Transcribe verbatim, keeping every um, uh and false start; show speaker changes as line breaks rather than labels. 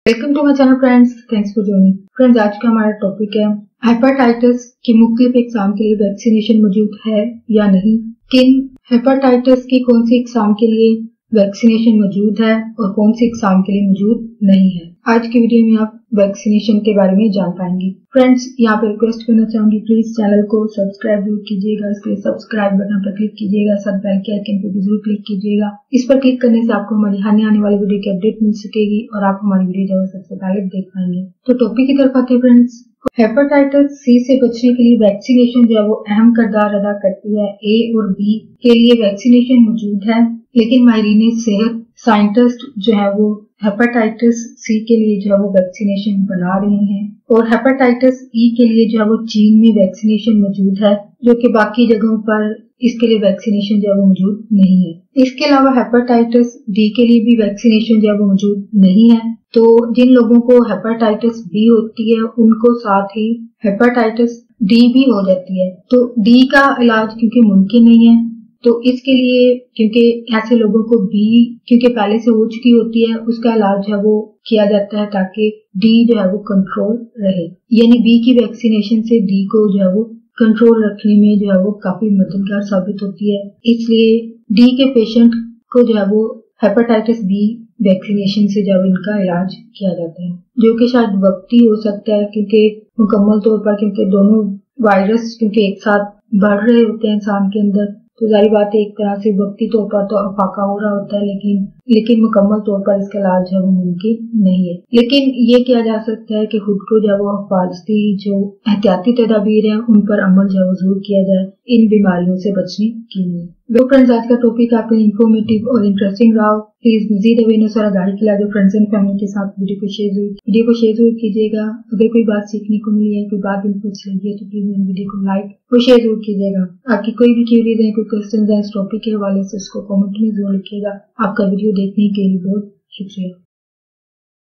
Welcome to my channel friends, thanks for joining. Friends, आज का हमारा टॉपिक है हेपेटाइटिस की मुख्तलिफ इकसाम के लिए वैक्सीनेशन मौजूद है या नहीं, किन हेपेटाइटिस की कौन सी इकसाम के लिए वैक्सीनेशन मौजूद है और कौन सी इकसाम के लिए मौजूद नहीं है। आज की वीडियो में आप वैक्सीनेशन के बारे में जान पाएंगे। फ्रेंड्स, यहाँ पे रिक्वेस्ट करना चाहूंगी, प्लीज चैनल को सब्सक्राइब जरूर कीजिएगा। इसके लिए सब्सक्राइब बटन पर क्लिक कीजिएगा, साथ बेल के आइकन पर भी जरूर क्लिक कीजिएगा। इस पर क्लिक करने से आपको हमारी आने आने वाली वीडियो की अपडेट मिल सकेगी और आप हमारी वीडियो जो है सबसे पहले देख पाएंगे। तो टॉपिक की तरफ आते हैं फ्रेंड्स। हेपेटाइटिस सी से बचने के लिए वैक्सीनेशन जो है वो अहम किरदार अदा करती है। ए और बी के लिए वैक्सीनेशन मौजूद है, लेकिन माहिरीन सेहत साइंटिस्ट जो है वो हेपेटाइटिस सी के लिए जो है वो वैक्सीनेशन बना रहे हैं और हेपेटाइटिस ई के लिए जो है वो चीन में वैक्सीनेशन मौजूद है, जो कि बाकी जगहों पर इसके लिए वैक्सीनेशन जो है वो मौजूद नहीं है। इसके अलावा हेपेटाइटिस डी के लिए भी वैक्सीनेशन जो है वो मौजूद नहीं है। तो जिन लोगों को हेपेटाइटिस बी होती है उनको साथ ही हेपेटाइटिस डी भी हो जाती है। तो डी का इलाज क्योंकि मुमकिन नहीं है, तो इसके लिए क्योंकि ऐसे लोगों को बी क्योंकि पहले से हो चुकी होती है, उसका इलाज जो है वो किया जाता है ताकि डी जो है वो कंट्रोल रहे। यानी बी की वैक्सीनेशन से डी को जो है वो कंट्रोल रखने में जो है वो काफी मददगार साबित होती है। इसलिए डी के पेशेंट को जो है वो हेपेटाइटिस बी वैक्सीनेशन से जब इनका इलाज किया जाता है, जो कि शायद वक्ती हो सकता है, क्योंकि मुकम्मल तौर पर क्योंकि दोनों वायरस क्योंकि एक साथ बढ़ रहे होते हैं इंसान के अंदर, तो जारी बात है एक तरह से वक्ती तौर पर तो अफाका हो रहा होता है, लेकिन लेकिन मुकम्मल तौर पर इसका इलाज है वो मुमकिन नहीं है। लेकिन ये किया जा सकता है कि खुद को जो है वो हिफाजती जो एहतियाती तदाबीर है उन पर अमल जो है जरूर किया जाए इन बीमारियों से बचने के लिए। वो फ्रेंड्स, आज का टॉपिक आपके इंफॉर्मेटिव और इंटरेस्टिंग रहा हो, प्लीज मजीद अवेयरनेस और आगाही के लिए फ्रेंड्स एंड फैमिली के साथ वीडियो को शेयर जरूर वीडियो को शेयर जरूर कीजिएगा। अगर कोई बात सीखने को मिली है, कोई बात इनको अच्छी लगी है, तो प्लीज मेरी वीडियो को लाइक और शेयर जरूर कीजिएगा। आपकी कोई भी क्यूरीज है, कोई क्वेश्चन है इस टॉपिक के हवाले से, उसको कॉमेंट में जरूर लिखिएगा। आपका वीडियो देखने के लिए बहुत शुक्रिया।